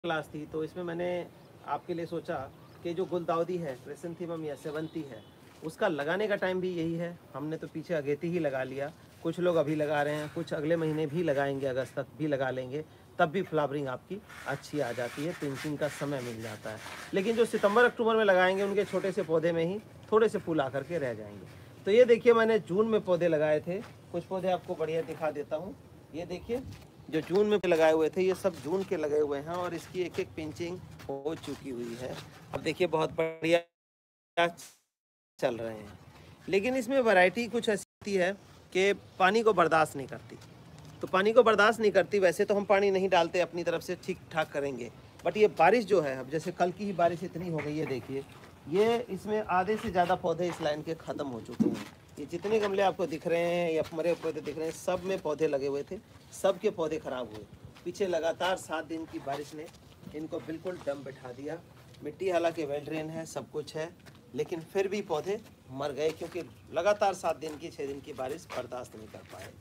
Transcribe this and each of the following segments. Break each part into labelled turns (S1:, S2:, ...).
S1: Class थी तो इसमें मैंने आपके लिए सोचा कि जो गुलदाउदी है, क्रिसैंथेमम या सेवंती है, उसका लगाने का टाइम भी यही है। हमने तो पीछे अगेती ही लगा लिया, कुछ लोग अभी लगा रहे हैं, कुछ अगले महीने भी लगाएंगे, अगस्त तक भी लगा लेंगे, तब भी फ्लावरिंग आपकी अच्छी आ जाती है, पिंचिंग का समय मिल जाता है। लेकिन जो सितंबर अक्टूबर में लगाएंगे उनके छोटे से पौधे में ही थोड़े से फूल आकर के रह जाएंगे। तो ये देखिए, मैंने जून में पौधे लगाए थे, कुछ पौधे आपको बढ़िया दिखा देता हूँ। ये देखिए, जो जून में लगाए हुए थे, ये सब जून के लगे हुए हैं और इसकी एक एक पिंचिंग हो चुकी हुई है। अब देखिए, बहुत बढ़िया चल रहे हैं। लेकिन इसमें वैरायटी कुछ ऐसी है कि पानी को बर्दाश्त नहीं करती। तो पानी को बर्दाश्त नहीं करती, वैसे तो हम पानी नहीं डालते, अपनी तरफ से ठीक ठाक करेंगे, बट ये बारिश जो है, अब जैसे कल की ही बारिश इतनी हो गई है, देखिए ये इसमें आधे से ज़्यादा पौधे इस लाइन के ख़त्म हो चुके हैं। ये जितने गमले आपको दिख रहे हैं या मरे पौधे दिख रहे हैं, सब में पौधे लगे हुए थे, सब के पौधे ख़राब हुए। पीछे लगातार 7 दिन की बारिश ने इनको बिल्कुल दम बिठा दिया। मिट्टी हालांकि वेल ड्रेन है, सब कुछ है, लेकिन फिर भी पौधे मर गए क्योंकि लगातार 7 दिन की 6 दिन की बारिश बर्दाश्त नहीं कर पाए।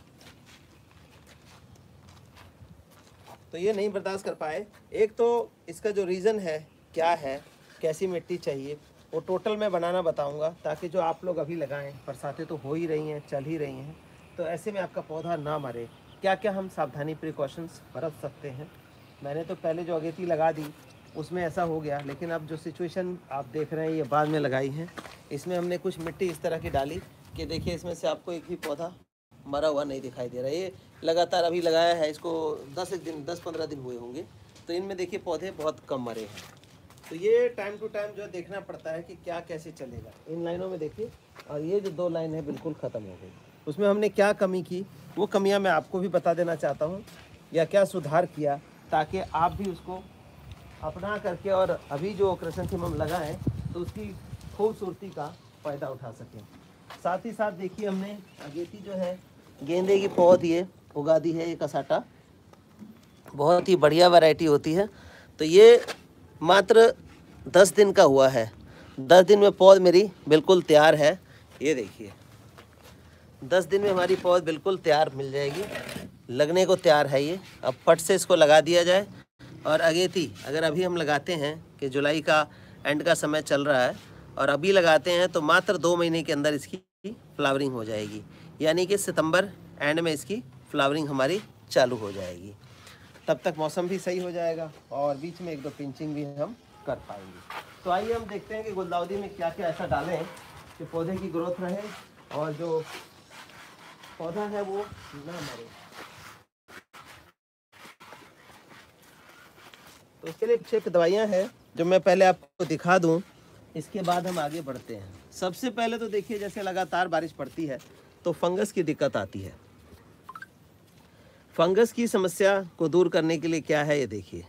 S1: तो ये नहीं बर्दाश्त कर पाए। एक तो इसका जो रीज़न है, क्या है, कैसी मिट्टी चाहिए, वो टोटल मैं बनाना बताऊंगा, ताकि जो आप लोग अभी लगाएं, बरसातें तो हो ही रही हैं, चल ही रही हैं, तो ऐसे में आपका पौधा ना मरे, क्या क्या हम सावधानी प्रिकॉशंस बरत सकते हैं। मैंने तो पहले जो अगेती लगा दी उसमें ऐसा हो गया, लेकिन अब जो सिचुएशन आप देख रहे हैं ये बाद में लगाई है, इसमें हमने कुछ मिट्टी इस तरह की डाली कि देखिए इसमें से आपको एक भी पौधा मरा हुआ नहीं दिखाई दे रहा है। ये लगातार अभी लगाया है, इसको 10-15 दिन हुए होंगे, तो इनमें देखिए पौधे बहुत कम मरे हैं। तो ये टाइम टू टाइम जो देखना पड़ता है कि क्या कैसे चलेगा। इन लाइनों में देखिए, और ये जो 2 लाइन है बिल्कुल ख़त्म हो गई। उसमें हमने क्या कमी की, वो कमियां मैं आपको भी बता देना चाहता हूँ, या क्या सुधार किया, ताकि आप भी उसको अपना करके और अभी जो क्रिसैंथेमम लगाएं तो उसकी खूबसूरती का फ़ायदा उठा सकें। साथ ही साथ देखिए, हमने अगेती जो है गेंदे की पौध ये उगा दी है, ये कसाटा बहुत ही बढ़िया वैरायटी होती है। तो ये मात्र 10 दिन का हुआ है, 10 दिन में पौध मेरी बिल्कुल तैयार है। ये देखिए, 10 दिन में हमारी पौध बिल्कुल तैयार मिल जाएगी, लगने को तैयार है ये। अब फट से इसको लगा दिया जाए। और अगेती अगर अभी हम लगाते हैं कि जुलाई का एंड का समय चल रहा है और अभी लगाते हैं, तो मात्र 2 महीने के अंदर इसकी फ्लावरिंग हो जाएगी, यानी कि सितंबर एंड में इसकी फ्लावरिंग हमारी चालू हो जाएगी। तब तक मौसम भी सही हो जाएगा और बीच में 1-2 पिंचिंग भी हम कर पाएंगे। तो आइए हम देखते हैं कि गुलदाउदी में क्या क्या ऐसा डालें कि पौधे की ग्रोथ रहे और जो पौधा है वो ना मरे। तो उसके लिए 6 दवाइयाँ हैं जो मैं पहले आपको दिखा दूं, इसके बाद हम आगे बढ़ते हैं। सबसे पहले तो देखिए, जैसे लगातार बारिश पड़ती है तो फंगस की दिक्कत आती है। फंगस की समस्या को दूर करने के लिए क्या है, ये देखिए,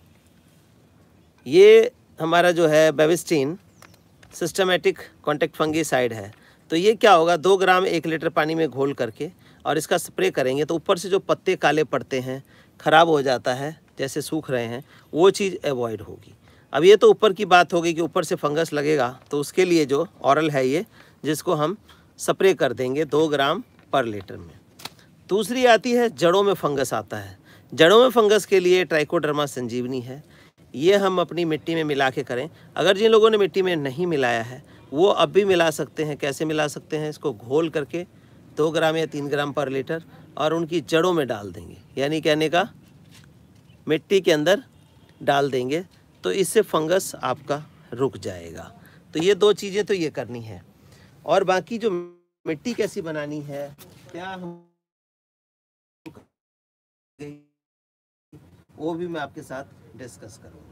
S1: ये हमारा जो है बेविस्टीन सिस्टमेटिक कॉन्टैक्ट फंगीसाइड है। तो ये क्या होगा, 2 ग्राम 1 लीटर पानी में घोल करके और इसका स्प्रे करेंगे तो ऊपर से जो पत्ते काले पड़ते हैं, ख़राब हो जाता है, जैसे सूख रहे हैं, वो चीज़ अवॉइड होगी। अब ये तो ऊपर की बात हो गई कि ऊपर से फंगस लगेगा, तो उसके लिए जो ऑरल है ये, जिसको हम स्प्रे कर देंगे 2 ग्राम पर लीटर में। दूसरी आती है, जड़ों में फंगस आता है। जड़ों में फंगस के लिए ट्राइकोडर्मा संजीवनी है, ये हम अपनी मिट्टी में मिला के करें। अगर जिन लोगों ने मिट्टी में नहीं मिलाया है वो अब भी मिला सकते हैं। कैसे मिला सकते हैं, इसको घोल करके 2 ग्राम या 3 ग्राम पर लीटर और उनकी जड़ों में डाल देंगे, यानी कहने का मिट्टी के अंदर डाल देंगे, तो इससे फंगस आपका रुक जाएगा। तो ये 2 चीज़ें तो ये करनी है। और बाकी जो मिट्टी कैसी बनानी है, क्या हम, वो भी मैं आपके साथ डिस्कस करूँगा।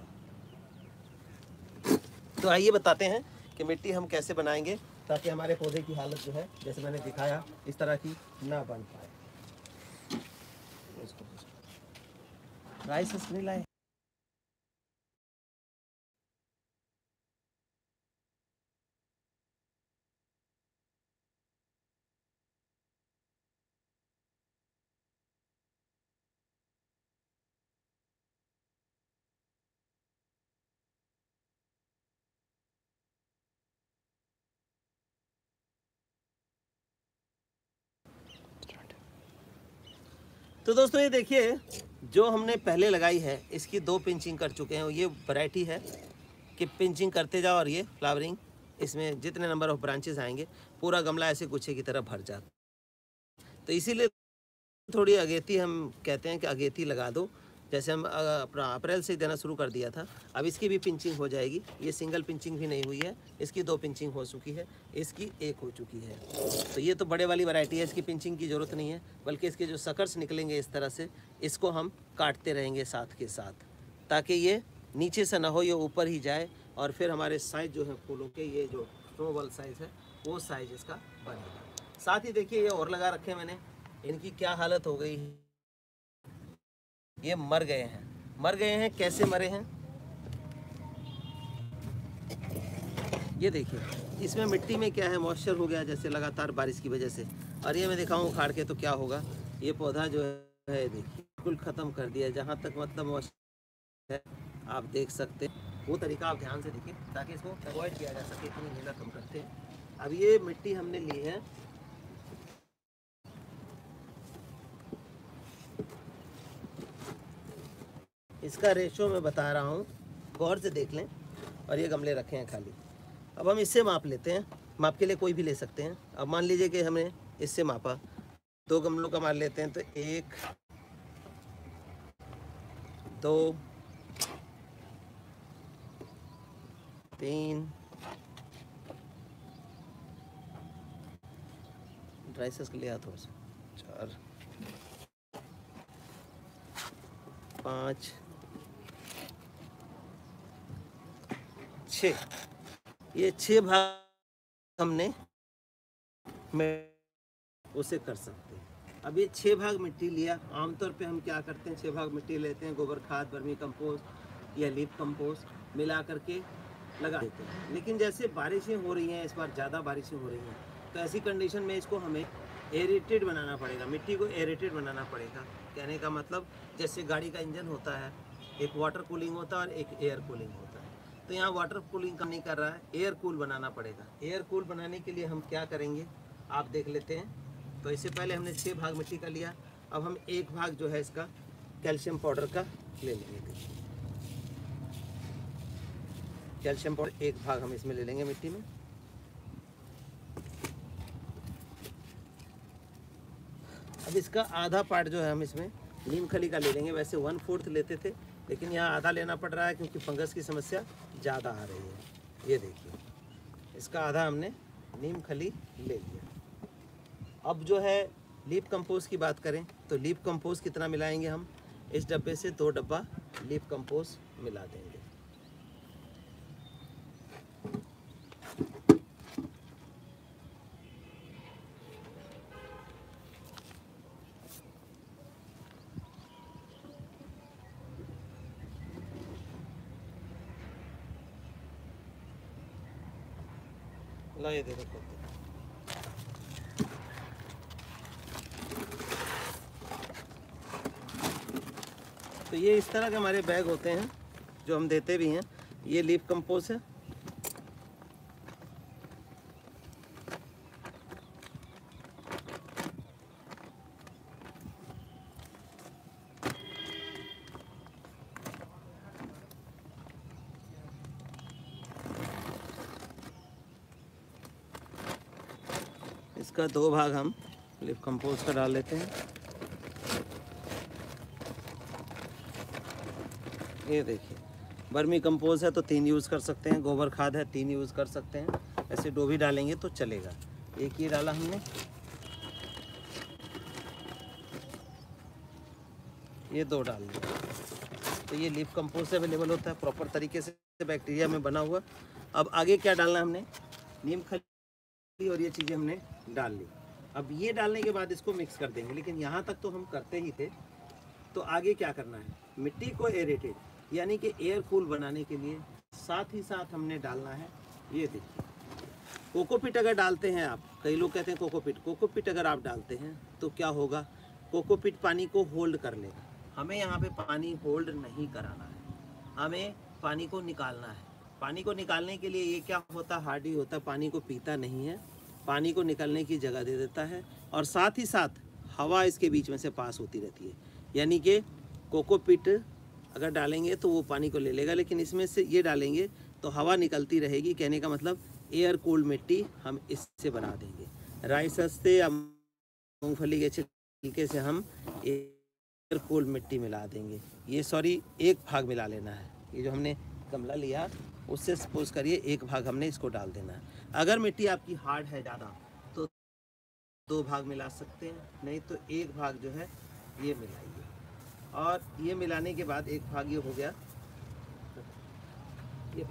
S1: तो आइए बताते हैं कि मिट्टी हम कैसे बनाएंगे ताकि हमारे पौधे की हालत जो है, जैसे मैंने दिखाया, इस तरह की ना बन पाए। राइस नहीं लाए। तो दोस्तों ये देखिए, जो हमने पहले लगाई है इसकी 2 पिंचिंग कर चुके हैं। ये वैरायटी है कि पिंचिंग करते जाओ और ये फ्लावरिंग, इसमें जितने नंबर ऑफ ब्रांचेस आएंगे पूरा गमला ऐसे गुच्छे की तरह भर जाता। तो इसीलिए थोड़ी अगेती हम कहते हैं कि अगेती लगा दो। जैसे हम अपना अप्रैल से देना शुरू कर दिया था, अब इसकी भी पिंचिंग हो जाएगी। ये सिंगल पिंचिंग भी नहीं हुई है, इसकी 2 पिंचिंग हो चुकी है, इसकी 1 हो चुकी है। तो ये तो बड़े वाली वैरायटी है, इसकी पिंचिंग की ज़रूरत नहीं है, बल्कि इसके जो सकर्स निकलेंगे इस तरह से, इसको हम काटते रहेंगे साथ के साथ, ताकि ये नीचे से ना हो, ये ऊपर ही जाए। और फिर हमारे साइज़ जो है फूलों के, ये जो स्नोबॉल साइज़ है वो साइज़ इसका बनेगा। साथ ही देखिए ये और लगा रखे मैंने, इनकी क्या हालत हो गई है, ये मर गए हैं। कैसे मरे हैं ये देखिए, इसमें मिट्टी में क्या है, मॉइस्चर हो गया जैसे लगातार बारिश की वजह से। और ये मैं दिखाऊं उखाड़ के तो क्या होगा, ये पौधा जो है देखिए बिल्कुल ख़त्म कर दिया। जहाँ तक मतलब मॉइस्चर है आप देख सकते हैं, वो तरीका आप ध्यान से देखिए ताकि इसको अवॉइड किया जा सके। इतनी मेहनत हम करते हैं। अब ये मिट्टी हमने ली है, इसका रेशो मैं बता रहा हूँ, गौर से देख लें। और ये गमले रखे हैं खाली। अब हम इससे माप लेते हैं, माप के लिए कोई भी ले सकते हैं। अब मान लीजिए कि हमने इससे मापा, 2 गमलों का मान लेते हैं, तो 1 2 3 ड्राई सस के लिए थोड़ा सा 4 5 6, ये 6 भाग हमने उसे कर सकते हैं। अब ये 6 भाग मिट्टी लिया। आमतौर पे हम क्या करते हैं, 6 भाग मिट्टी लेते हैं, गोबर खाद, वर्मी कंपोस्ट या लीफ कंपोस्ट मिला करके लगा देते हैं। लेकिन जैसे बारिशें हो रही हैं, इस बार ज़्यादा बारिशें हो रही हैं, तो ऐसी कंडीशन में इसको हमें एरेटेड बनाना पड़ेगा, मिट्टी को एरेटेड बनाना पड़ेगा। कहने का मतलब जैसे गाड़ी का इंजन होता है, एक वाटर कूलिंग होता है और एक एयर कूलिंग होता है। तो यहाँ वाटर कूलिंग का नहीं कर रहा है, एयर कूल बनाना पड़ेगा। एयर कूल बनाने के लिए हम क्या करेंगे आप देख लेते हैं। तो इससे पहले हमने 6 भाग मिट्टी का लिया, अब हम 1 भाग जो है इसका कैल्शियम पाउडर का ले लेंगे। कैल्शियम पाउडर 1 भाग हम इसमें ले लेंगे मिट्टी में। अब इसका आधा पार्ट जो है हम इसमें नीम खली का ले लेंगे। वैसे 1/4 लेते थे, लेकिन यहाँ आधा लेना पड़ रहा है क्योंकि फंगस की समस्या ज़्यादा आ रही है। ये देखिए, इसका आधा हमने नीम खली ले लिया। अब जो है लीफ कंपोस्ट की बात करें तो लीफ कंपोस्ट कितना मिलाएंगे हम, इस डब्बे से 2 डब्बा लीफ कंपोस्ट मिला देंगे। ला ये देखो, तो ये इस तरह के हमारे बैग होते हैं जो हम देते भी हैं। ये लीफ कंपोस्ट है, इसका 2 भाग हम लीफ कंपोस्ट का डाल लेते हैं। ये देखिए, वर्मी कंपोस्ट है तो 3 यूज़ कर सकते हैं, गोबर खाद है 3 यूज़ कर सकते हैं, ऐसे 2 भी डालेंगे तो चलेगा। एक ही डाला हमने, ये 2 डाल दिया। तो ये लीफ कंपोस्ट अवेलेबल होता है प्रॉपर तरीके से बैक्टीरिया में बना हुआ। अब आगे क्या डालना हमने, नीम खली और ये चीज़ें हमने डाल ली। अब ये डालने के बाद इसको मिक्स कर देंगे, लेकिन यहाँ तक तो हम करते ही थे। तो आगे क्या करना है, मिट्टी को एरेटेड यानी कि एयर कूल बनाने के लिए साथ ही साथ हमने डालना है, ये देखिए कोकोपीट। अगर डालते हैं आप, कई लोग कहते हैं कोकोपीट अगर आप डालते हैं तो क्या होगा, कोकोपीट पानी को होल्ड कर लेगा। हमें यहाँ पे पानी होल्ड नहीं कराना है, हमें पानी को निकालना है। पानी को निकालने के लिए ये क्या होता है, हार्डी होता है, पानी को पीता नहीं है, पानी को निकलने की जगह दे देता है। और साथ ही साथ हवा इसके बीच में से पास होती रहती है, यानी कि कोकोपीट अगर डालेंगे तो वो पानी को ले लेगा, लेकिन इसमें से ये डालेंगे तो हवा निकलती रहेगी। कहने का मतलब एयर कूल्ड मिट्टी हम इससे बना देंगे। राइस से या मूंगफली के छिलके से हम एयर कूल्ड मिट्टी मिला देंगे। ये सॉरी 1 भाग मिला लेना है। ये जो हमने गमला लिया उससे सपोज करिए 1 भाग हमने इसको डाल देना है। अगर मिट्टी आपकी हार्ड है ज़्यादा तो 2 भाग मिला सकते हैं, नहीं तो 1 भाग जो है ये मिलाइए। और ये मिलाने के बाद 1 भाग ये हो गया। ये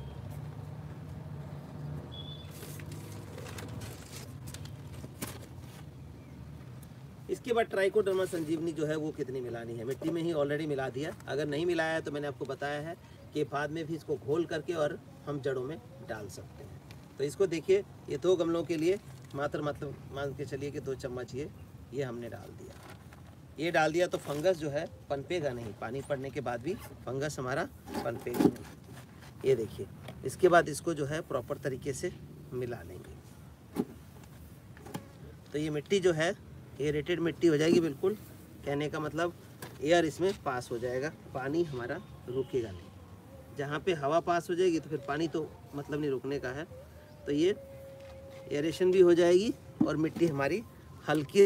S1: इसके बाद ट्राइकोडर्मा संजीवनी जो है वो कितनी मिलानी है, मिट्टी में ही ऑलरेडी मिला दिया। अगर नहीं मिलाया है तो मैंने आपको बताया है कि बाद में भी इसको घोल करके और हम जड़ों में डाल सकते हैं। तो इसको देखिए, ये 2 गमलों के लिए मात्र मतलब मान के चलिए कि 2 चम्मच ये हमने डाल दिया। ये डाल दिया तो फंगस जो है पनपेगा नहीं, पानी पड़ने के बाद भी फंगस हमारा पनपेगा नहीं। ये देखिए, इसके बाद इसको जो है प्रॉपर तरीके से मिला लेंगे। तो ये मिट्टी जो है एरेटेड मिट्टी हो जाएगी बिल्कुल। कहने का मतलब एयर इसमें पास हो जाएगा, पानी हमारा रुकेगा नहीं। जहाँ पे हवा पास हो जाएगी तो फिर पानी तो मतलब नहीं रुकने का है। तो ये एरेशन भी हो जाएगी और मिट्टी हमारी हल्की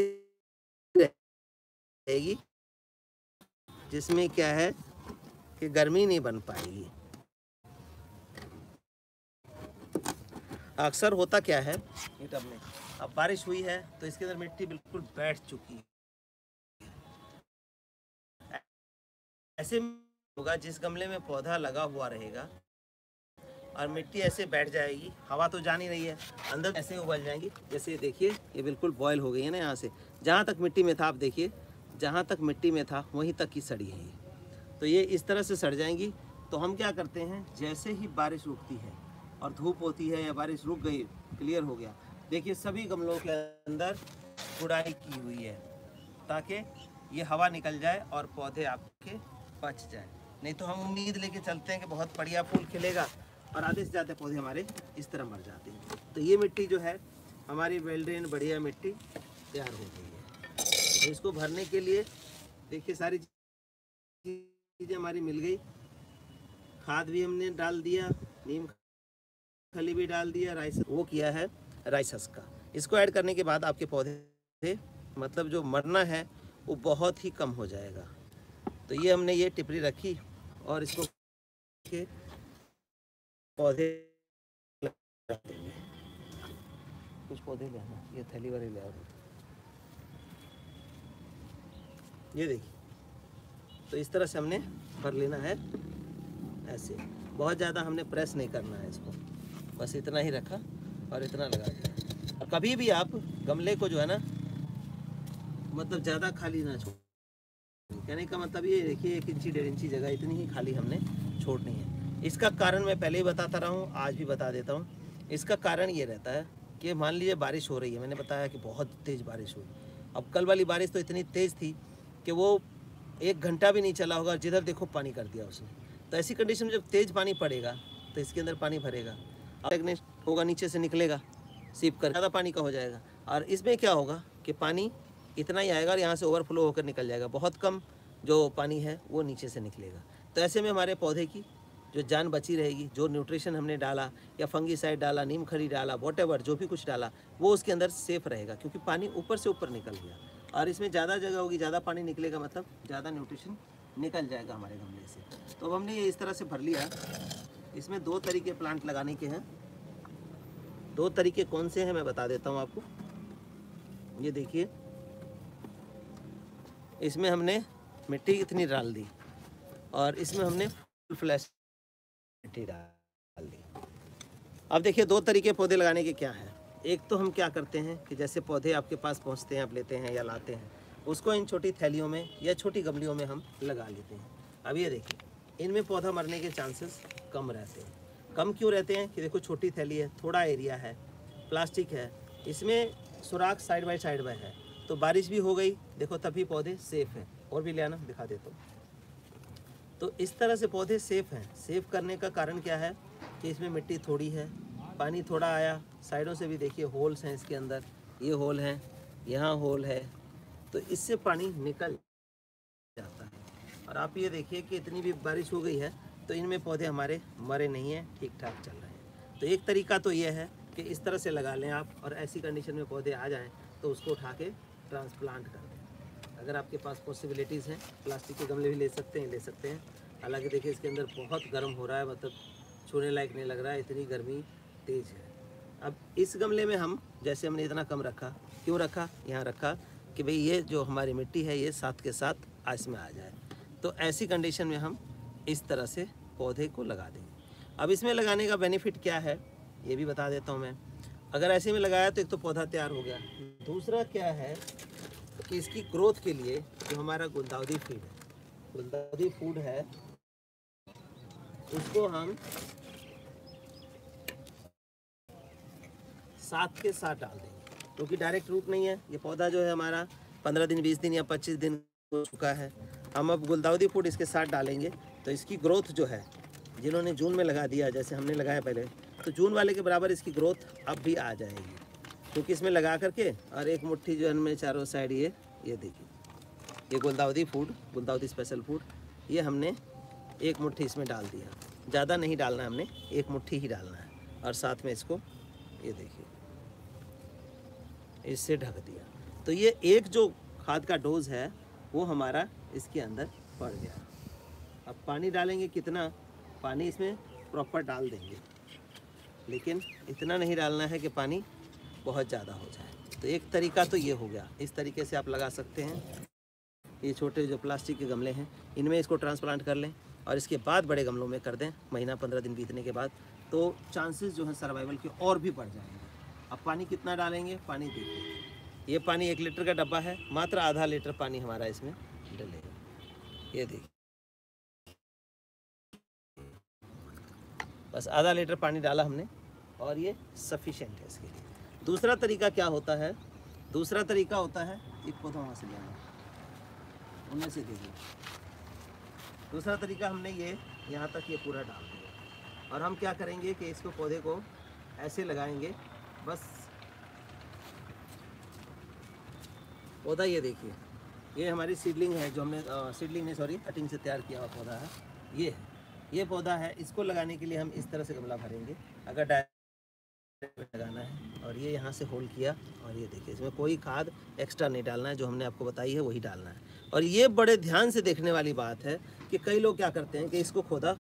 S1: रहेगी, जिसमें क्या है कि गर्मी नहीं बन पाएगी। अक्सर होता क्या है, अब बारिश हुई है तो इसके अंदर मिट्टी बिल्कुल बैठ चुकी है। ऐसे होगा जिस गमले में पौधा लगा हुआ रहेगा और मिट्टी ऐसे बैठ जाएगी, हवा तो जा नहीं रही है, अंदर ऐसे उबल जाएंगी। जैसे देखिए ये बिल्कुल बॉयल हो गई है ना, यहाँ से जहाँ तक मिट्टी में था, आप देखिए जहाँ तक मिट्टी में था वहीं तक की सड़ी है ये। तो ये इस तरह से सड़ जाएंगी। तो हम क्या करते हैं, जैसे ही बारिश रुकती है और धूप होती है या बारिश रुक गई, क्लियर हो गया, देखिए सभी गमलों के अंदर गुड़ाई की हुई है ताकि ये हवा निकल जाए और पौधे आपके बच जाए। नहीं तो हम उम्मीद लेके चलते हैं कि बहुत बढ़िया फूल खिलेगा और आधे से ज़्यादा पौधे हमारे इस तरह मर जाते हैं। तो ये मिट्टी जो है हमारी वेल ड्रेन बढ़िया मिट्टी तैयार हो गई है। तो इसको भरने के लिए देखिए सारी चीज़ें हमारी मिल गई। खाद भी हमने डाल दिया, नीम खली भी डाल दिया, राइस वो किया है राइसस का। इसको ऐड करने के बाद आपके पौधे मतलब जो मरना है वो बहुत ही कम हो जाएगा। तो ये हमने ये टिपरी रखी और इसको के पौधे कुछ पौधे ले आना, ये थैली वाले ले आओ। ये देखिए, तो इस तरह से हमने भर लेना है ऐसे। बहुत ज़्यादा हमने प्रेस नहीं करना है इसको, बस इतना ही रखा और इतना लगा दिया। और कभी भी आप गमले को जो है ना मतलब ज़्यादा खाली ना छोड़। कहने का मतलब ये देखिए 1 इंची 1.5 इंची जगह इतनी ही खाली हमने छोड़नी है। इसका कारण मैं पहले ही बताता रहा हूँ, आज भी बता देता हूँ। इसका कारण ये रहता है कि मान लीजिए बारिश हो रही है, मैंने बताया कि बहुत तेज़ बारिश हुई। अब कल वाली बारिश तो इतनी तेज़ थी कि वो 1 घंटा भी नहीं चला होगा, जिधर देखो पानी कर दिया उसने। तो ऐसी कंडीशन में जब तेज़ पानी पड़ेगा तो इसके अंदर पानी भरेगा, होगा नीचे से निकलेगा सीप कर, ज़्यादा पानी का हो जाएगा। और इसमें क्या होगा कि पानी इतना ही आएगा और यहाँ से ओवरफ्लो होकर निकल जाएगा, बहुत कम जो पानी है वो नीचे से निकलेगा। तो ऐसे में हमारे पौधे की जो जान बची रहेगी, जो न्यूट्रिशन हमने डाला या फंगीसाइड डाला, नीम खली डाला, वॉटेवर जो भी कुछ डाला वो उसके अंदर सेफ रहेगा, क्योंकि पानी ऊपर से ऊपर निकल गया। और इसमें ज़्यादा जगह होगी, ज़्यादा पानी निकलेगा, मतलब ज़्यादा न्यूट्रिशन निकल जाएगा हमारे गमले से। तो अब हमने ये इस तरह से भर लिया। इसमें 2 तरीके प्लांट लगाने के हैं। 2 तरीके कौन से हैं मैं बता देता हूँ आपको। ये देखिए, इसमें हमने मिट्टी इतनी डाल दी और इसमें हमने फुल फ्लैश मिट्टी डाल दी। अब देखिए 2 तरीके पौधे लगाने के क्या हैं। एक तो हम क्या करते हैं कि जैसे पौधे आपके पास पहुंचते हैं, आप लेते हैं या लाते हैं, उसको इन छोटी थैलियों में या छोटी गमलियों में हम लगा लेते हैं। अब ये देखिए, इनमें पौधा मरने के चांसेस कम रहते हैं। कम क्यों रहते हैं कि देखो छोटी थैली है, थोड़ा एरिया है, प्लास्टिक है, इसमें सुराख साइड बाय साइड में है, तो बारिश भी हो गई देखो तभी पौधे सेफ हैं। और भी ले आना, दिखा देता हूँ। तो इस तरह से पौधे सेफ हैं। सेफ करने का कारण क्या है कि इसमें मिट्टी थोड़ी है, पानी थोड़ा आया, साइडों से भी देखिए होल्स हैं इसके अंदर, ये होल हैं, यहाँ होल है, तो इससे पानी निकल जाता है। और आप ये देखिए कि इतनी भी बारिश हो गई है तो इनमें पौधे हमारे मरे नहीं हैं, ठीक ठाक चल रहे हैं। तो एक तरीका तो ये है कि इस तरह से लगा लें आप, और ऐसी कंडीशन में पौधे आ जाएं तो उसको उठा के ट्रांसप्लांट कर दें। अगर आपके पास पॉसिबिलिटीज़ हैं, प्लास्टिक के गमले भी ले सकते हैं। हालांकि देखिए इसके अंदर बहुत गर्म हो रहा है, मतलब छूने लायक नहीं लग रहा है, इतनी गर्मी तेज़ है। अब इस गमले में हम, जैसे हमने इतना कम रखा, क्यों रखा, यहाँ रखा कि भाई ये जो हमारी मिट्टी है ये साथ के साथ इसमें आ जाए। तो ऐसी कंडीशन में हम इस तरह से पौधे को लगा देंगे। अब इसमें लगाने का बेनिफिट क्या है ये भी बता देता हूँ मैं। अगर ऐसे में लगाया तो एक तो पौधा तैयार हो गया, दूसरा क्या है कि इसकी ग्रोथ के लिए जो हमारा गुलदाउदी फीड है, गुलदाउदी फूड है, उसको हम साथ के साथ डाल देंगे, क्योंकि डायरेक्ट रूट नहीं है। ये पौधा जो है हमारा 15 दिन, 20 दिन या 25 दिन हो चुका है। हम अब गुलदाउदी फूड इसके साथ डालेंगे तो इसकी ग्रोथ जो है, जिन्होंने जून में लगा दिया, जैसे हमने लगाया पहले, तो जून वाले के बराबर इसकी ग्रोथ अब भी आ जाएगी, क्योंकि इसमें लगा करके और एक मुट्ठी जो है इनमें चारों साइड ये देखिए, ये गुलदाउदी फूड, गुलदाउदी स्पेशल फूड, ये हमने एक मुट्ठी इसमें डाल दिया। ज़्यादा नहीं डालना है हमने, एक मुट्ठी ही डालना है, और साथ में इसको ये देखिए इससे ढक दिया। तो ये एक जो खाद का डोज है वो हमारा इसके अंदर पड़ गया। अब पानी डालेंगे कितना, पानी इसमें प्रॉपर डाल देंगे, लेकिन इतना नहीं डालना है कि पानी बहुत ज़्यादा हो जाए। तो एक तरीका तो ये हो गया, इस तरीके से आप लगा सकते हैं। ये छोटे जो प्लास्टिक के गमले हैं इनमें इसको ट्रांसप्लांट कर लें, और इसके बाद बड़े गमलों में कर दें, महीना 15 दिन बीतने के बाद, तो चांसेस जो है सर्वाइवल के और भी बढ़ जाएंगे। अब पानी कितना डालेंगे, पानी देखिए, ये पानी 1 लीटर का डब्बा है, मात्र आधा लीटर पानी हमारा इसमें डलेगा। ये देखिए, बस आधा लीटर पानी डाला हमने, और ये सफिशेंट है इसके लिए। दूसरा तरीका क्या होता है, दूसरा तरीका होता है, एक पौधा वहाँ से लेना, उनमें से देखिए, दूसरा तरीका हमने ये यहाँ तक ये पूरा डाल दिया, और हम क्या करेंगे कि इसको, पौधे को ऐसे लगाएंगे, बस पौधा ये देखिए, ये हमारी सीडलिंग है, जो हमने सीडलिंग नहीं सॉरी कटिंग से तैयार किया हुआ पौधा है, ये पौधा है। इसको लगाने के लिए हम इस तरह से गमला भरेंगे, अगर डायरेक्ट लगाना है, और ये यहाँ से होल किया, और ये देखिए इसमें कोई खाद एक्स्ट्रा नहीं डालना है, जो हमने आपको बताई है वही डालना है। और ये बड़े ध्यान से देखने वाली बात है कि कई लोग क्या करते हैं कि इसको खोदा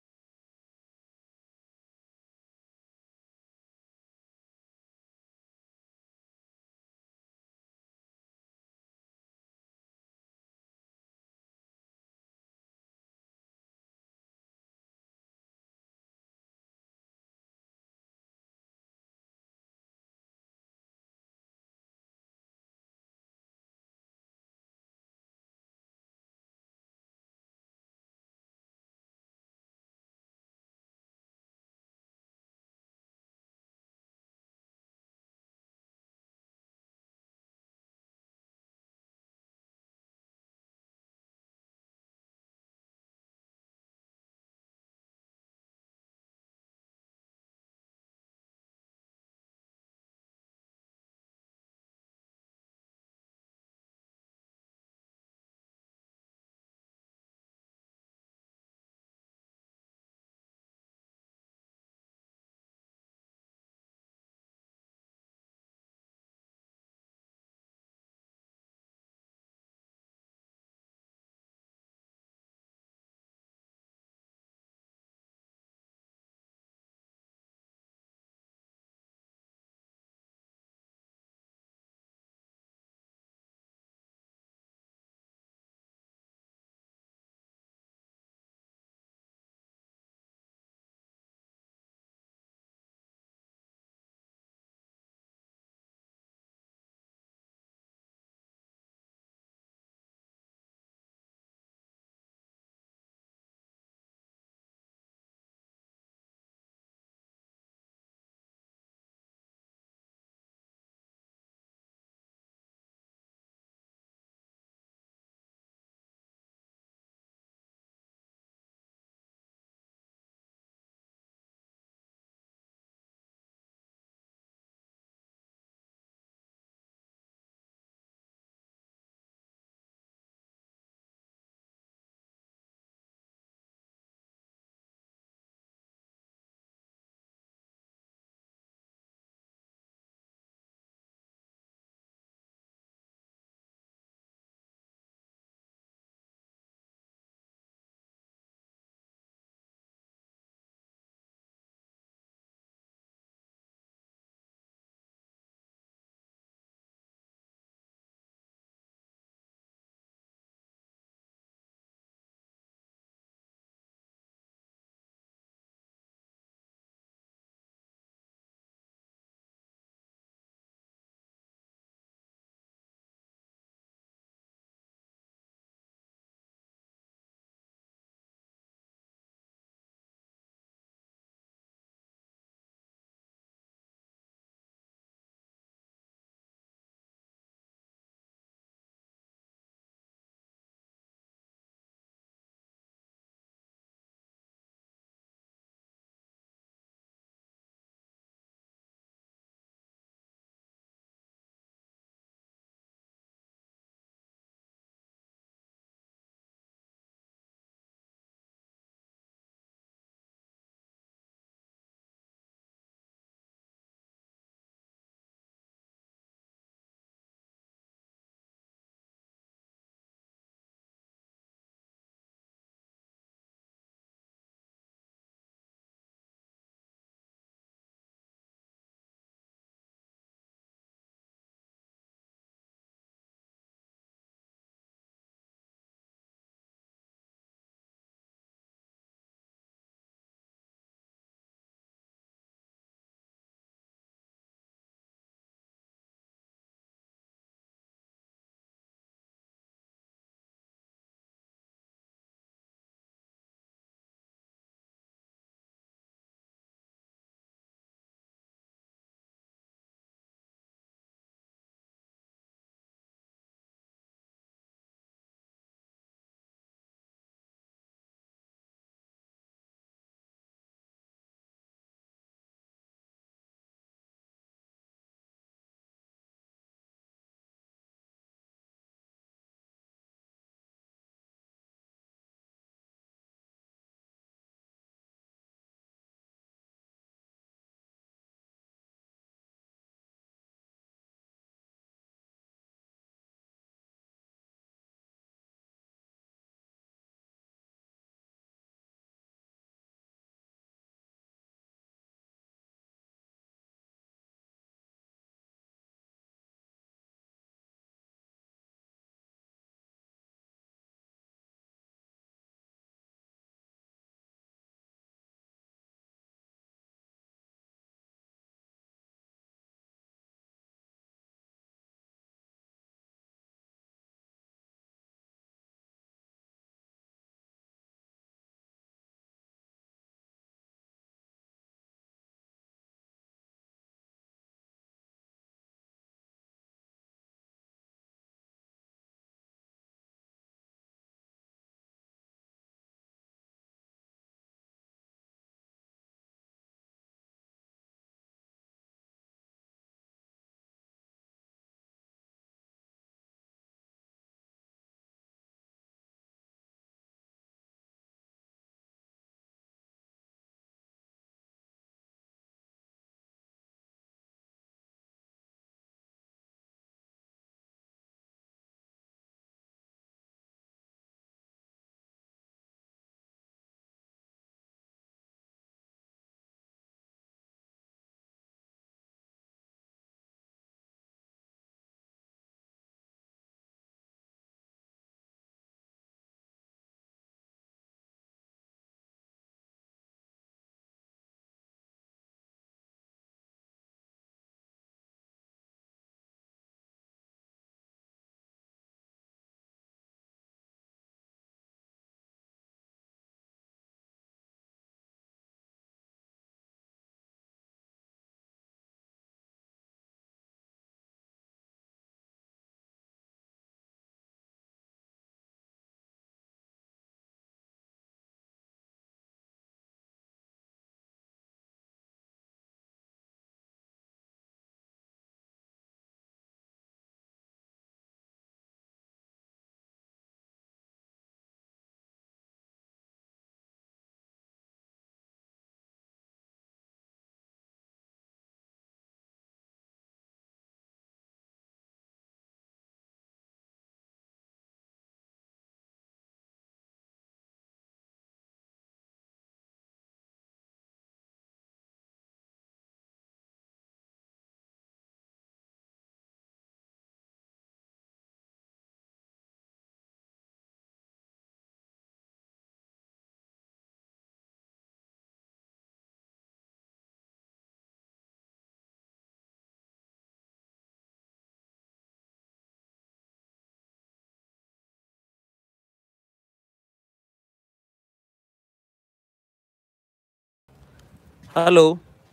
S1: हेलो,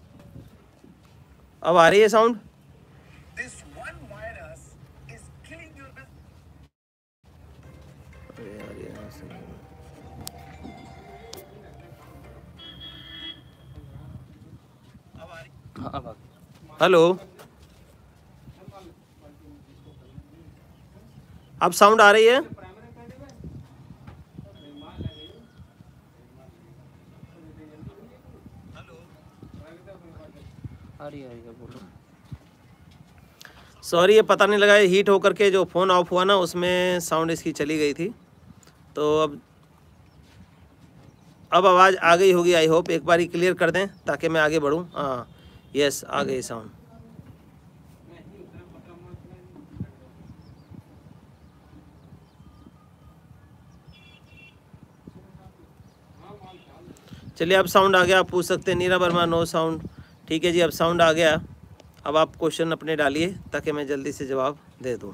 S1: अब आ रही है साउंड? हेलो, अब साउंड आ रही है? बोलो। सॉरी, ये पता नहीं लगा, ये हीट होकर के जो फ़ोन ऑफ हुआ ना उसमें साउंड इसकी चली गई थी। तो अब आवाज़ आ गई होगी, आई होप। एक बार ही क्लियर कर दें ताकि मैं आगे बढ़ूं। हाँ, यस, आ गई साउंड। चलिए, अब साउंड आ गया। आप पूछ सकते हैं नीरा वर्मा, नो साउंड। ठीक है जी, अब साउंड आ गया। अब आप क्वेश्चन अपने डालिए ताकि मैं जल्दी से जवाब दे दूं।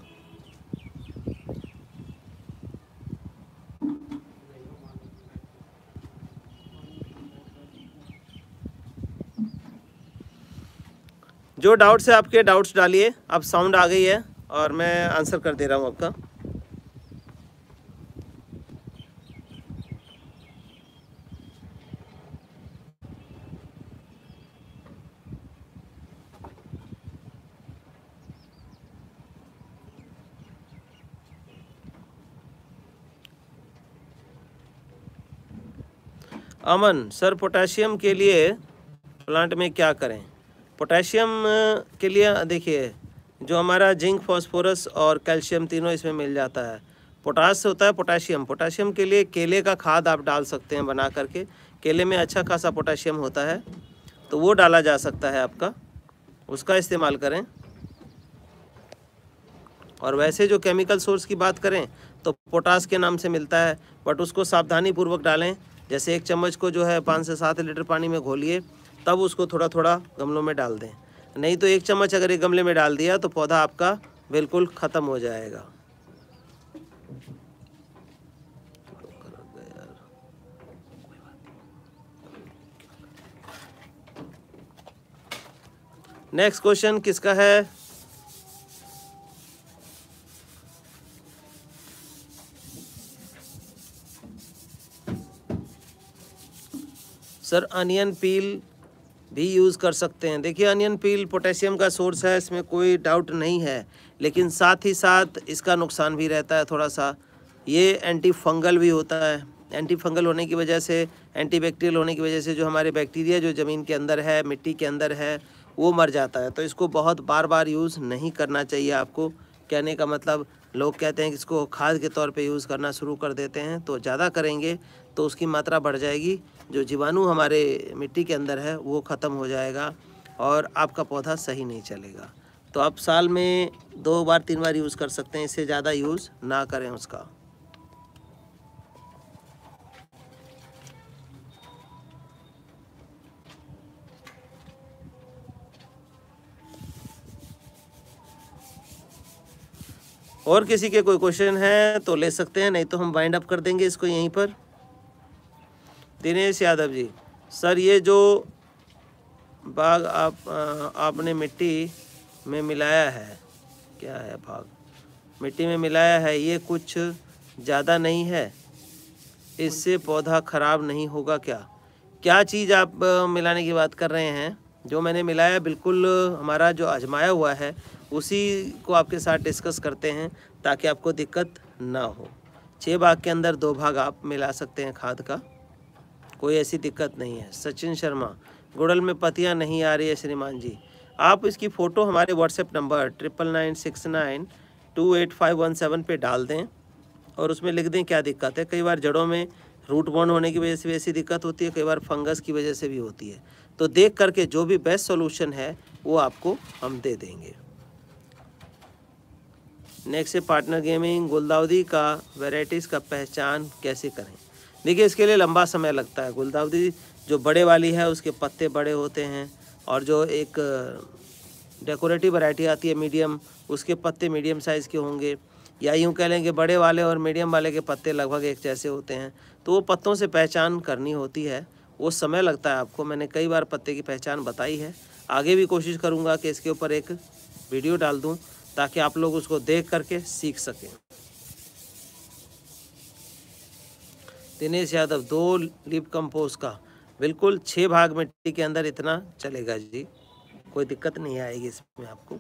S1: जो डाउट्स है आपके, डाउट्स डालिए। अब साउंड आ गई है और मैं आंसर कर दे रहा हूँ आपका। अमन सर, पोटेशियम के लिए प्लांट में क्या करें? पोटेशियम के लिए देखिए, जो हमारा जिंक, फास्फोरस और कैल्शियम तीनों इसमें मिल जाता है। पोटास से होता है पोटेशियम। पोटेशियम के लिए केले का खाद आप डाल सकते हैं बना करके। केले में अच्छा खासा पोटेशियम होता है, तो वो डाला जा सकता है आपका, उसका इस्तेमाल करें। और वैसे जो केमिकल सोर्स की बात करें तो पोटास के नाम से मिलता है, बट उसको सावधानी पूर्वक डालें। जैसे एक चम्मच को जो है 5 से 7 लीटर पानी में घोलिए, तब उसको थोड़ा थोड़ा गमलों में डाल दें। नहीं तो एक चम्मच अगर एक गमले में डाल दिया तो पौधा आपका बिल्कुल ख़त्म हो जाएगा। नेक्स्ट क्वेश्चन किसका है? सर, अनियन पील भी यूज़ कर सकते हैं। देखिए, अनियन पील पोटेशियम का सोर्स है, इसमें कोई डाउट नहीं है, लेकिन साथ ही साथ इसका नुकसान भी रहता है थोड़ा सा। ये एंटी फंगल भी होता है। एंटी फंगल होने की वजह से, एंटी बैक्टीरियल होने की वजह से जो हमारे बैक्टीरिया जो ज़मीन के अंदर है, मिट्टी के अंदर है, वो मर जाता है। तो इसको बहुत बार बार यूज़ नहीं करना चाहिए आपको। कहने का मतलब, लोग कहते हैं कि इसको खाद के तौर पे यूज़ करना शुरू कर देते हैं, तो ज़्यादा करेंगे तो उसकी मात्रा बढ़ जाएगी। जो जीवाणु हमारे मिट्टी के अंदर है वो ख़त्म हो जाएगा और आपका पौधा सही नहीं चलेगा। तो आप साल में 2 बार 3 बार यूज़ कर सकते हैं, इससे ज़्यादा यूज़ ना करें उसका। और किसी के कोई क्वेश्चन है तो ले सकते हैं, नहीं तो हम वाइंड अप कर देंगे इसको यहीं पर। दिनेश यादव जी, सर ये जो भाग आपने मिट्टी में मिलाया है, क्या है भाग मिट्टी में मिलाया है, ये कुछ ज़्यादा नहीं है? इससे पौधा ख़राब नहीं होगा क्या? क्या चीज़ आप मिलाने की बात कर रहे हैं? जो मैंने मिलाया बिल्कुल हमारा जो आजमाया हुआ है उसी को आपके साथ डिस्कस करते हैं ताकि आपको दिक्कत ना हो। 6 भाग के अंदर 2 भाग आप मिला सकते हैं खाद का, कोई ऐसी दिक्कत नहीं है। सचिन शर्मा, गुड़ल में पत्तियां नहीं आ रही है श्रीमान जी। आप इसकी फ़ोटो हमारे व्हाट्सएप नंबर 9996928517 पे डाल दें और उसमें लिख दें क्या दिक्कत है। कई बार जड़ों में रूट बॉन्ड होने की वजह से भी ऐसी दिक्कत होती है, कई बार फंगस की वजह से भी होती है। तो देख करके जो भी बेस्ट सॉल्यूशन है वो आपको हम दे देंगे। नेक्स्ट है पार्टनर गेमिंग, गुलदाउदी का वैरायटीज़ का पहचान कैसे करें? देखिए, इसके लिए लंबा समय लगता है। गुलदाउदी जो बड़े वाली है उसके पत्ते बड़े होते हैं, और जो एक डेकोरेटिव वैरायटी आती है मीडियम, उसके पत्ते मीडियम साइज़ के होंगे। या यूँ कह लें कि बड़े वाले और मीडियम वाले के पत्ते लगभग एक जैसे होते हैं। तो वो पत्तों से पहचान करनी होती है, वो समय लगता है आपको। मैंने कई बार पत्ते की पहचान बताई है, आगे भी कोशिश करूँगा कि इसके ऊपर एक वीडियो डाल दूँ ताकि आप लोग उसको देख करके सीख सकें। दिनेश यादव, 2 लीफ कंपोस्ट का बिल्कुल 6 भाग मिट्टी के अंदर इतना चलेगा जी, कोई दिक्कत नहीं आएगी इसमें आपको।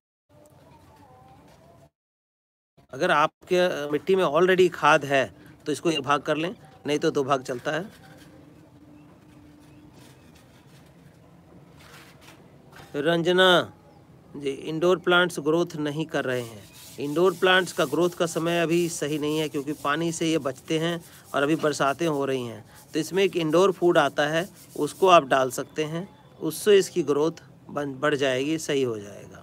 S1: अगर आपके मिट्टी में ऑलरेडी खाद है तो इसको 1 भाग कर लें, नहीं तो 2 भाग चलता है। Ranjana ji, indoor plants growth नहीं कर रहे हैं। इंडोर प्लांट्स का ग्रोथ का समय अभी सही नहीं है क्योंकि पानी से ये बचते हैं और अभी बरसातें हो रही हैं, तो इसमें एक इंडोर फूड आता है, उसको आप डाल सकते हैं, उससे इसकी ग्रोथ बढ़ जाएगी, सही हो जाएगा।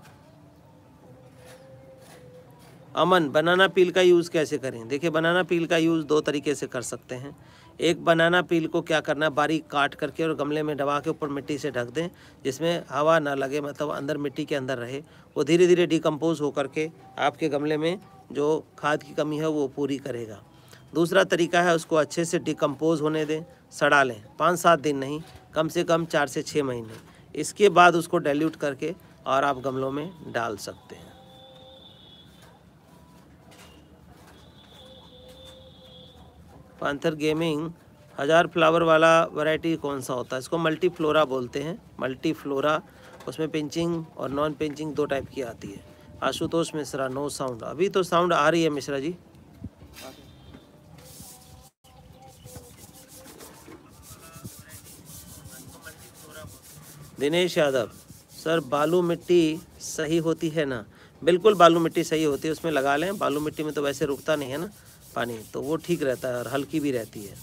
S1: अमन, बनाना पील का यूज़ कैसे करें? देखिए, बनाना पील का यूज़ 2 तरीके से कर सकते हैं। एक, बनाना पील को क्या करना है, बारीक काट करके और गमले में दबा के ऊपर मिट्टी से ढक दें, जिसमें हवा ना लगे, मतलब अंदर मिट्टी के अंदर रहे। वो धीरे धीरे डिकम्पोज हो करके आपके गमले में जो खाद की कमी है वो पूरी करेगा। दूसरा तरीका है, उसको अच्छे से डिकम्पोज होने दें, सड़ा लें, 5-7 दिन नहीं, कम से कम 4 से 6 महीने। इसके बाद उसको डाइल्यूट करके और आप गमलों में डाल सकते हैं। पांथर गेमिंग, 1000 फ्लावर वाला वैरायटी कौन सा होता है? इसको मल्टी फ्लोरा बोलते हैं। मल्टी फ्लोरा, उसमें पिंचिंग और नॉन पिंचिंग 2 टाइप की आती है। Ashutosh Mishra, no sound. अभी तो साउंड आ रही है मिश्रा जी। दिनेश यादव, सर बालू मिट्टी सही होती है ना? बिल्कुल बालू मिट्टी सही होती है, उसमें लगा लें। बालू मिट्टी में तो वैसे रुकता नहीं है ना पानी, तो वो ठीक रहता है और हल्की भी रहती है।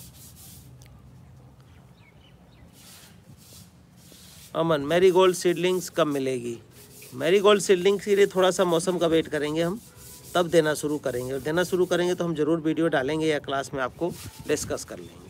S1: अमन, मैरीगोल्ड सीडलिंग्स कब मिलेगी? मैरीगोल्ड सीडलिंग्स के लिए थोड़ा सा मौसम का वेट करेंगे हम, तब देना शुरू करेंगे। और देना शुरू करेंगे तो हम ज़रूर वीडियो डालेंगे या क्लास में आपको डिस्कस कर लेंगे।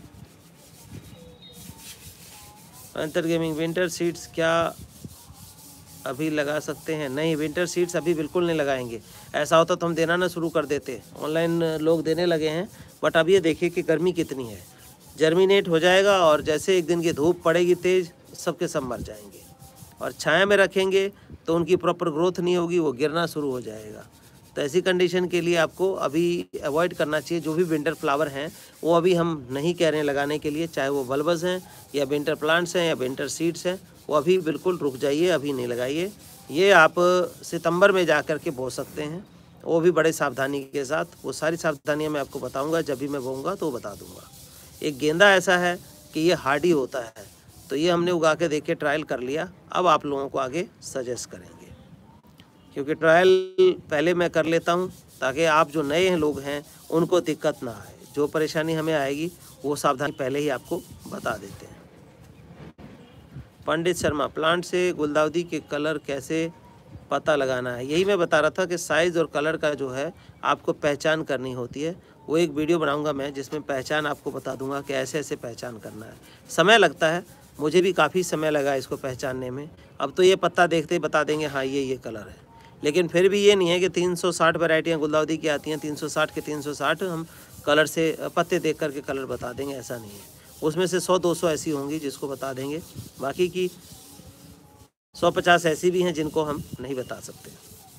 S1: अंतर गेमिंग, विंटर सीड्स क्या अभी लगा सकते हैं? नहीं, विंटर सीड्स अभी बिल्कुल नहीं लगाएंगे। ऐसा होता तो हम देना ना शुरू कर देते, ऑनलाइन लोग देने लगे हैं। बट अब ये देखिए कि गर्मी कितनी है, जर्मिनेट हो जाएगा और जैसे एक दिन की धूप पड़ेगी तेज़, सबके सब मर जाएंगे। और छाया में रखेंगे तो उनकी प्रॉपर ग्रोथ नहीं होगी, वो गिरना शुरू हो जाएगा। तो ऐसी कंडीशन के लिए आपको अभी अवॉइड करना चाहिए। जो भी विंटर फ्लावर हैं वो अभी हम नहीं कह रहे हैं लगाने के लिए, चाहे वो बल्बस हैं या विंटर प्लांट्स हैं या विंटर सीड्स हैं, वो अभी बिल्कुल रुक जाइए, अभी नहीं लगाइए। ये आप सितंबर में जा कर के बो सकते हैं, वो भी बड़े सावधानी के साथ। वो सारी सावधानियाँ मैं आपको बताऊँगा, जब भी मैं बोऊँगा तो बता दूँगा। एक गेंदा ऐसा है कि ये हार्डी होता है, तो ये हमने उगा के देख के ट्रायल कर लिया। अब आप लोगों को आगे सजेस्ट करेंगे, क्योंकि ट्रायल पहले मैं कर लेता हूं ताकि आप जो नए लोग हैं उनको दिक्कत ना आए। जो परेशानी हमें आएगी वो सावधानी पहले ही आपको बता देते हैं। पंडित शर्मा, प्लांट से गुलदाउदी के कलर कैसे पता लगाना है? यही मैं बता रहा था कि साइज़ और कलर का जो है आपको पहचान करनी होती है। वो एक वीडियो बनाऊंगा मैं जिसमें पहचान आपको बता दूंगा कि ऐसे ऐसे पहचान करना है। समय लगता है, मुझे भी काफ़ी समय लगा इसको पहचानने में। अब तो ये पत्ता देखते ही बता देंगे हाँ ये कलर है, लेकिन फिर भी ये नहीं है कि 360 वैरायटियाँ गुलदाउदी की आती हैं, 360 के 360 हम कलर से पत्ते देख करके कलर बता देंगे, ऐसा नहीं है। उसमें से 100-200 ऐसी होंगी जिसको बता देंगे, बाकी की 150 ऐसी भी हैं जिनको हम नहीं बता सकते।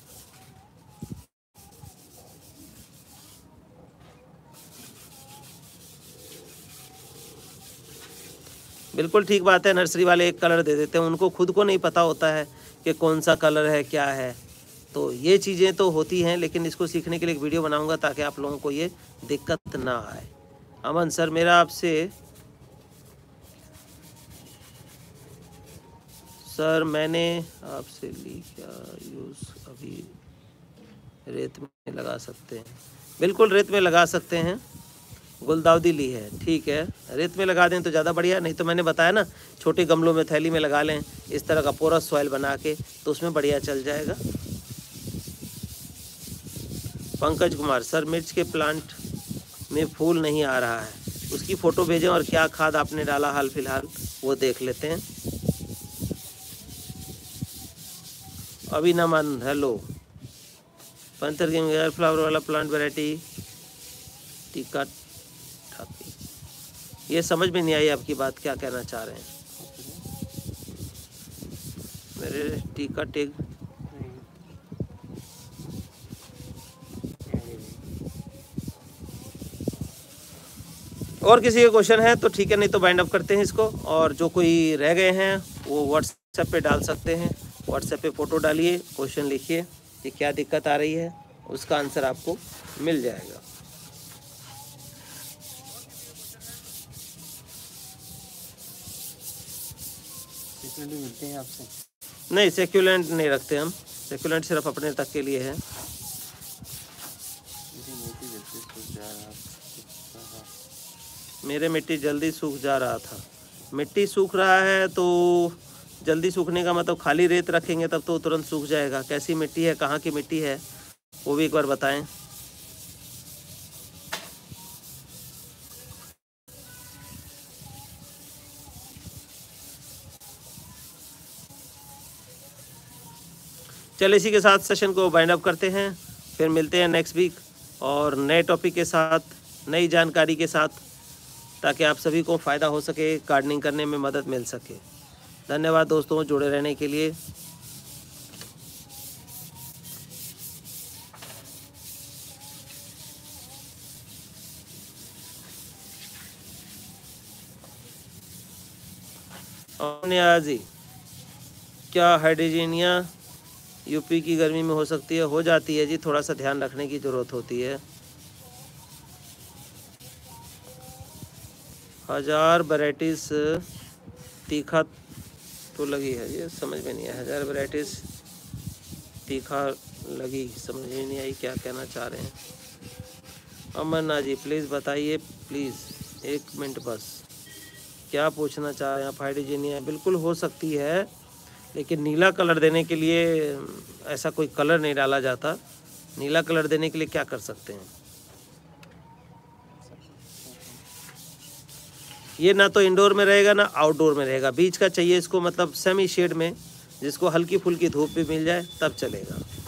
S1: बिल्कुल ठीक बात है, नर्सरी वाले एक कलर दे देते हैं, उनको खुद को नहीं पता होता है कि कौन सा कलर है क्या है। तो ये चीज़ें तो होती हैं, लेकिन इसको सीखने के लिए एक वीडियो बनाऊंगा ताकि आप लोगों को ये दिक्कत ना आए। अमन सर, मेरा आपसे सर मैंने आपसे ली क्या यूज़ अभी रेत में लगा सकते हैं? बिल्कुल रेत में लगा सकते हैं, गुलदाउदी ली है, ठीक है, रेत में लगा दें तो ज़्यादा बढ़िया। नहीं तो मैंने बताया ना, छोटे गमलों में थैली में लगा लें इस तरह का पोरस सॉइल बना के, तो उसमें बढ़िया चल जाएगा। पंकज कुमार, सर मिर्च के प्लांट में फूल नहीं आ रहा है, उसकी फ़ोटो भेजें और क्या खाद आपने डाला हाल फिलहाल, वो देख लेते हैं। अभिनमन, हेलो। पंथर गेम एयर फ्लावर वाला प्लांट वैरायटी टीका ठाकी, ये समझ में नहीं आई आपकी बात, क्या कहना चाह रहे हैं? मेरे टीका टेक और किसी का क्वेश्चन है तो ठीक है, नहीं तो बाइंड अप करते हैं इसको। और जो कोई रह गए हैं वो व्हाट्सएप पे डाल सकते हैं। व्हाट्सएप पे फ़ोटो डालिए, क्वेश्चन लिखिए कि क्या दिक्कत आ रही है, उसका आंसर आपको मिल जाएगा।
S2: मिलते हैं आपसे?
S1: नहीं, सेक्यूलेंट नहीं रखते हम, सेक्यूलेंट सिर्फ अपने तक के लिए है। मेरे मिट्टी जल्दी सूख जा रहा था। मिट्टी सूख रहा है तो जल्दी सूखने का मतलब खाली रेत रखेंगे तब तो तुरंत सूख जाएगा। कैसी मिट्टी है, कहाँ की मिट्टी है, वो भी एक बार बताएं। चलिए इसी के साथ सेशन को बाइंड अप करते हैं, फिर मिलते हैं नेक्स्ट वीक और नए टॉपिक के साथ, नई जानकारी के साथ, ताकि आप सभी को फ़ायदा हो सके, गार्डनिंग करने में मदद मिल सके। धन्यवाद दोस्तों जुड़े रहने के लिए। जी, क्या हाइड्रोजीनिया यूपी की गर्मी में हो सकती है? हो जाती है जी, थोड़ा सा ध्यान रखने की ज़रूरत होती है। 1000 वैराइटीज़ तीखा तो लगी है, ये समझ में नहीं आया। 1000 वैराइटीज़ तीखा लगी, समझ में नहीं आई क्या कहना चाह रहे हैं। अमरनाथ जी प्लीज़ बताइए, प्लीज़ 1 मिनट बस, क्या पूछना चाह रहे हैं आप? हाइड्रोजीनिया बिल्कुल हो सकती है, लेकिन नीला कलर देने के लिए ऐसा कोई कलर नहीं डाला जाता। नीला कलर देने के लिए क्या कर सकते हैं? ये ना तो इंडोर में रहेगा ना आउटडोर में रहेगा, बीच का चाहिए इसको, मतलब सेमी शेड में, जिसको हल्की फुल्की धूप भी मिल जाए तब चलेगा।